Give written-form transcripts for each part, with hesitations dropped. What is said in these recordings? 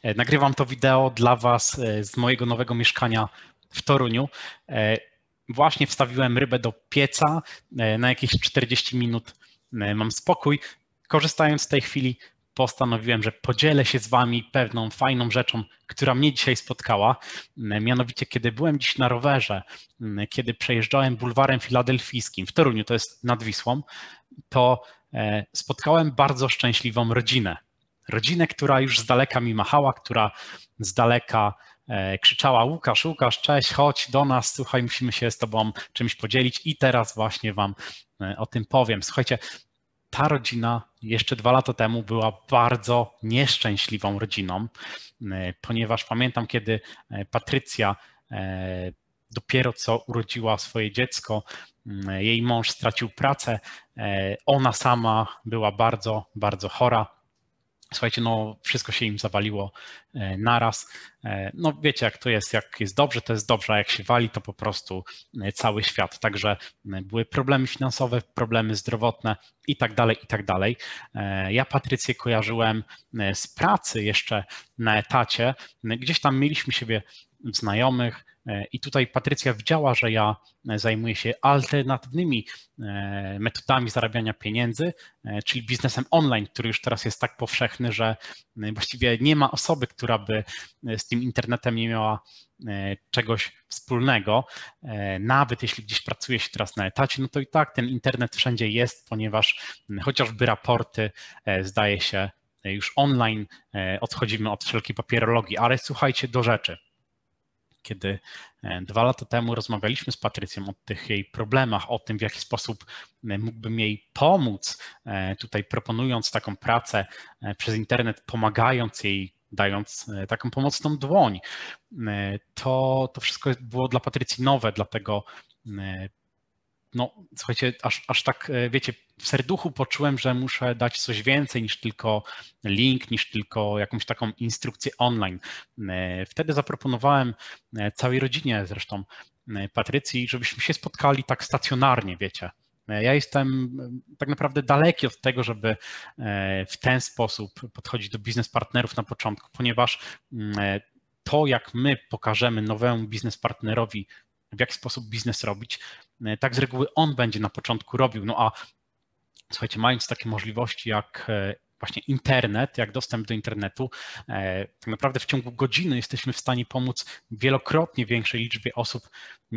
Nagrywam to wideo dla Was z mojego nowego mieszkania w Toruniu. Właśnie wstawiłem rybę do pieca, na jakieś 40 minut mam spokój. Korzystając z tej chwili, postanowiłem, że podzielę się z Wami pewną fajną rzeczą, która mnie dzisiaj spotkała. Mianowicie, kiedy byłem dziś na rowerze, kiedy przejeżdżałem bulwarem filadelfijskim w Toruniu, to jest nad Wisłą, to spotkałem bardzo szczęśliwą rodzinę. Rodzinę, która już z daleka mi machała, która z daleka krzyczała: Łukasz, Łukasz, cześć, chodź do nas, słuchaj, musimy się z Tobą czymś podzielić i teraz właśnie Wam o tym powiem. Słuchajcie, ta rodzina jeszcze 2 lata temu była bardzo nieszczęśliwą rodziną, ponieważ pamiętam, kiedy Patrycja dopiero co urodziła swoje dziecko, jej mąż stracił pracę, ona sama była bardzo, bardzo chora. Słuchajcie, no wszystko się im zawaliło naraz. No wiecie, jak to jest, jak jest dobrze, to jest dobrze, a jak się wali, to po prostu cały świat. Także były problemy finansowe, problemy zdrowotne i tak dalej, i tak dalej. Ja Patrycję kojarzyłem z pracy jeszcze na etacie. Gdzieś tam mieliśmy siebie znajomych i tutaj Patrycja widziała, że ja zajmuję się alternatywnymi metodami zarabiania pieniędzy, czyli biznesem online, który już teraz jest tak powszechny, że właściwie nie ma osoby, która by z tym internetem nie miała czegoś wspólnego. Nawet jeśli gdzieś pracuje się teraz na etacie, no to i tak ten internet wszędzie jest, ponieważ chociażby raporty zdaje się już online, odchodzimy od wszelkiej papierologii, ale słuchajcie do rzeczy. Kiedy 2 lata temu rozmawialiśmy z Patrycją o tych jej problemach, o tym, w jaki sposób mógłbym jej pomóc, tutaj proponując taką pracę przez internet, pomagając jej, dając taką pomocną dłoń, to wszystko było dla Patrycji nowe, dlatego no słuchajcie, aż tak, wiecie, w serduchu poczułem, że muszę dać coś więcej niż tylko link, niż tylko jakąś taką instrukcję online. Wtedy zaproponowałem całej rodzinie, zresztą Patrycji, żebyśmy się spotkali tak stacjonarnie, wiecie. Ja jestem tak naprawdę daleki od tego, żeby w ten sposób podchodzić do biznes partnerów na początku, ponieważ to, jak my pokażemy nowemu biznes partnerowi, w jaki sposób biznes robić, tak z reguły on będzie na początku robił. No a słuchajcie, mając takie możliwości jak właśnie internet, jak dostęp do internetu, tak naprawdę w ciągu godziny jesteśmy w stanie pomóc wielokrotnie większej liczbie osób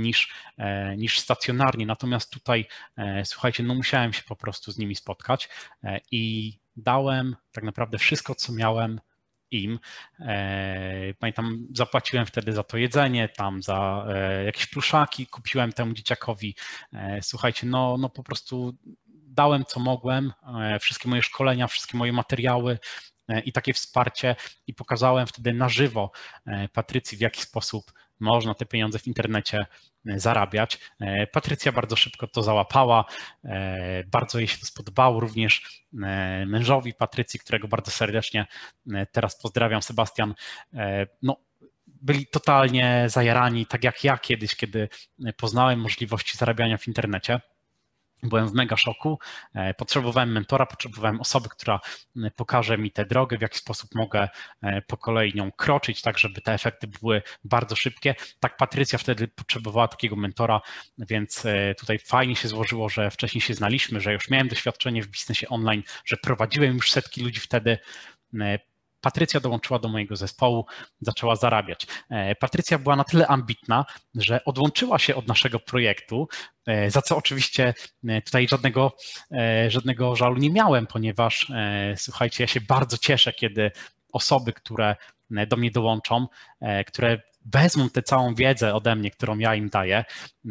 niż stacjonarnie. Natomiast tutaj, słuchajcie, no musiałem się po prostu z nimi spotkać i dałem tak naprawdę wszystko, co miałem im. Pamiętam, zapłaciłem wtedy za to jedzenie, tam za jakieś pluszaki, kupiłem temu dzieciakowi. Słuchajcie, no po prostu dałem co mogłem, wszystkie moje szkolenia, wszystkie moje materiały i takie wsparcie i pokazałem wtedy na żywo Patrycji, w jaki sposób można te pieniądze w internecie zarabiać. Patrycja bardzo szybko to załapała, bardzo jej się to spodobało, również mężowi Patrycji, którego bardzo serdecznie teraz pozdrawiam, Sebastian. No, byli totalnie zajarani, tak jak ja kiedyś, kiedy poznałem możliwości zarabiania w internecie. Byłem w mega szoku, potrzebowałem mentora, potrzebowałem osoby, która pokaże mi tę drogę, w jaki sposób mogę po kolei nią kroczyć, tak żeby te efekty były bardzo szybkie. Tak Patrycja wtedy potrzebowała takiego mentora, więc tutaj fajnie się złożyło, że wcześniej się znaliśmy, że już miałem doświadczenie w biznesie online, że prowadziłem już setki ludzi wtedy. Patrycja dołączyła do mojego zespołu, zaczęła zarabiać. Patrycja była na tyle ambitna, że odłączyła się od naszego projektu, za co oczywiście tutaj żadnego żalu nie miałem, ponieważ słuchajcie, ja się bardzo cieszę, kiedy osoby, które do mnie dołączą, które wezmą tę całą wiedzę ode mnie, którą ja im daję,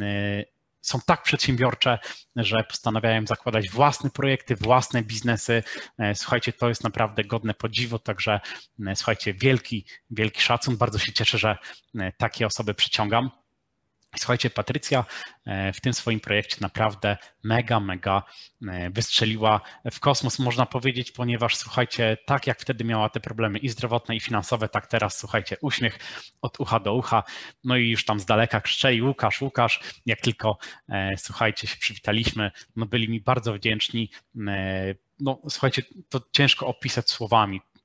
są tak przedsiębiorcze, że postanawiają zakładać własne projekty, własne biznesy. Słuchajcie, to jest naprawdę godne podziwu, także słuchajcie, wielki szacun. Bardzo się cieszę, że takie osoby przyciągam. Słuchajcie, Patrycja w tym swoim projekcie naprawdę mega wystrzeliła w kosmos, można powiedzieć, ponieważ słuchajcie, tak jak wtedy miała te problemy i zdrowotne, i finansowe, tak teraz słuchajcie, uśmiech od ucha do ucha, no i już tam z daleka krzyczeli Łukasz, Łukasz, jak tylko słuchajcie, się przywitaliśmy, no byli mi bardzo wdzięczni, no słuchajcie, to ciężko opisać słowami.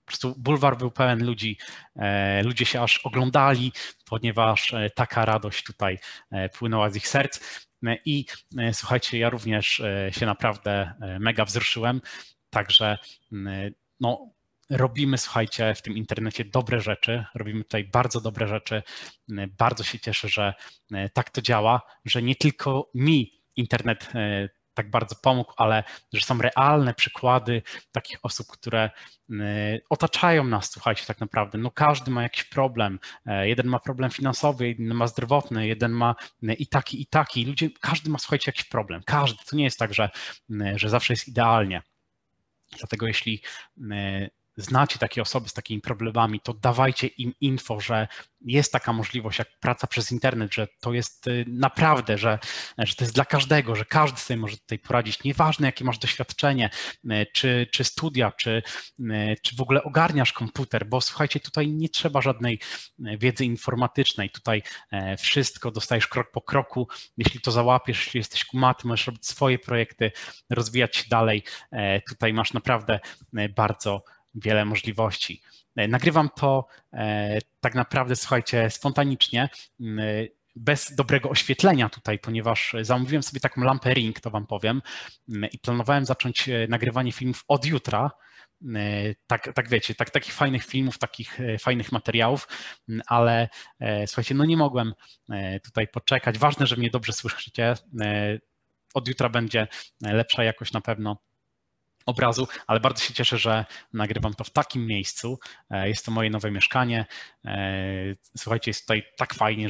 Po prostu bulwar był pełen ludzi, ludzie się aż oglądali, ponieważ taka radość tutaj płynęła z ich serc. I słuchajcie, ja również się naprawdę mega wzruszyłem, także no, robimy, słuchajcie, w tym internecie dobre rzeczy, robimy tutaj bardzo dobre rzeczy. Bardzo się cieszę, że tak to działa, że nie tylko mi internet tak bardzo pomógł, ale że są realne przykłady takich osób, które otaczają nas, słuchajcie, tak naprawdę. No każdy ma jakiś problem. Jeden ma problem finansowy, jeden ma zdrowotny, jeden ma i taki, i taki. Ludzie, każdy ma, słuchajcie, jakiś problem. Każdy. To nie jest tak, że zawsze jest idealnie. Dlatego jeśli znacie takie osoby z takimi problemami, to dawajcie im info, że jest taka możliwość jak praca przez internet, że to jest naprawdę, że to jest dla każdego, że każdy sobie może tutaj poradzić. Nieważne, jakie masz doświadczenie, czy studia, czy w ogóle ogarniasz komputer, bo słuchajcie, tutaj nie trzeba żadnej wiedzy informatycznej. Tutaj wszystko dostajesz krok po kroku. Jeśli to załapiesz, jeśli jesteś kumaty, możesz robić swoje projekty, rozwijać się dalej. Tutaj masz naprawdę bardzo wiele możliwości. Nagrywam to tak naprawdę, słuchajcie, spontanicznie, bez dobrego oświetlenia tutaj, ponieważ zamówiłem sobie taką lampę Ring, to wam powiem, i planowałem zacząć nagrywanie filmów od jutra. Tak wiecie, takich fajnych filmów, takich fajnych materiałów, ale słuchajcie, no nie mogłem tutaj poczekać. Ważne, że mnie dobrze słyszycie. Od jutra będzie lepsza jakość na pewno obrazu, ale bardzo się cieszę, że nagrywam to w takim miejscu. Jest to moje nowe mieszkanie. Słuchajcie, jest tutaj tak fajnie,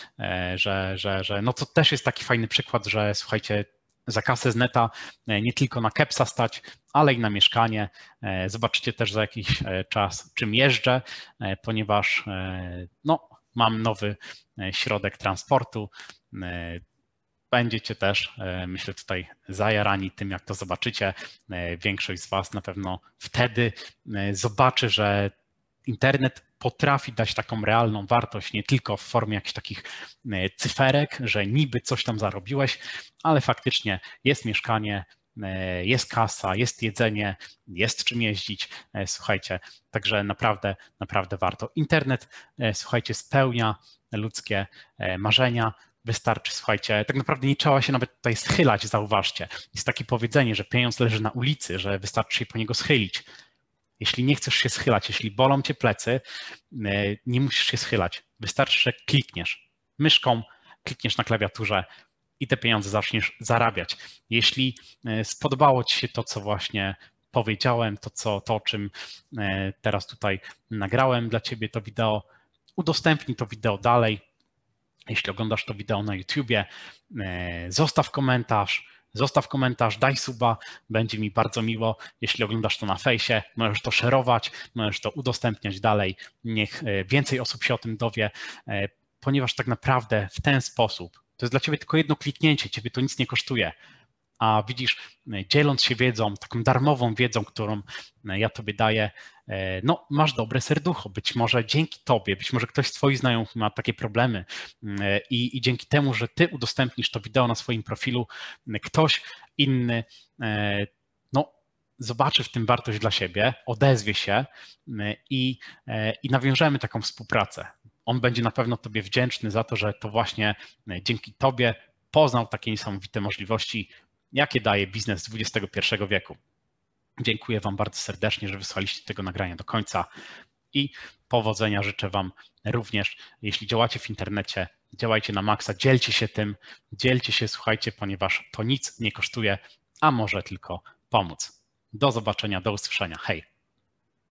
że no to też jest taki fajny przykład, że słuchajcie, za kasę z neta nie tylko na kepsa stać, ale i na mieszkanie. Zobaczycie też za jakiś czas, czym jeżdżę, ponieważ no, mam nowy środek transportu. Będziecie też, myślę, tutaj zajarani tym, jak to zobaczycie. Większość z was na pewno wtedy zobaczy, że internet potrafi dać taką realną wartość, nie tylko w formie jakichś takich cyferek, że niby coś tam zarobiłeś, ale faktycznie jest mieszkanie, jest kasa, jest jedzenie, jest czym jeździć. Słuchajcie, także naprawdę, naprawdę warto. Internet, słuchajcie, spełnia ludzkie marzenia. Wystarczy, słuchajcie, tak naprawdę nie trzeba się nawet tutaj schylać, zauważcie. Jest takie powiedzenie, że pieniądz leży na ulicy, że wystarczy się po niego schylić. Jeśli nie chcesz się schylać, jeśli bolą cię plecy, nie musisz się schylać. Wystarczy, że klikniesz myszką, klikniesz na klawiaturze i te pieniądze zaczniesz zarabiać. Jeśli spodobało ci się to, co właśnie powiedziałem, to o czym teraz tutaj nagrałem dla ciebie to wideo, udostępnij to wideo dalej. Jeśli oglądasz to wideo na YouTubie, zostaw komentarz, daj suba, będzie mi bardzo miło. Jeśli oglądasz to na fejsie, możesz to szerować, możesz to udostępniać dalej. Niech więcej osób się o tym dowie, ponieważ tak naprawdę w ten sposób, to jest dla ciebie tylko jedno kliknięcie, ciebie to nic nie kosztuje. A widzisz, dzieląc się wiedzą, taką darmową wiedzą, którą ja tobie daję, no masz dobre serducho. Być może dzięki tobie, być może ktoś z twoich znajomych ma takie problemy i dzięki temu, że ty udostępnisz to wideo na swoim profilu, ktoś inny no, zobaczy w tym wartość dla siebie, odezwie się i nawiążemy taką współpracę. On będzie na pewno tobie wdzięczny za to, że to właśnie dzięki tobie poznał takie niesamowite możliwości, jakie daje biznes XXI wieku. Dziękuję wam bardzo serdecznie, że wysłaliście tego nagrania do końca i powodzenia życzę wam również. Jeśli działacie w internecie, działajcie na maksa, dzielcie się tym, dzielcie się, słuchajcie, ponieważ to nic nie kosztuje, a może tylko pomóc. Do zobaczenia, do usłyszenia. Hej!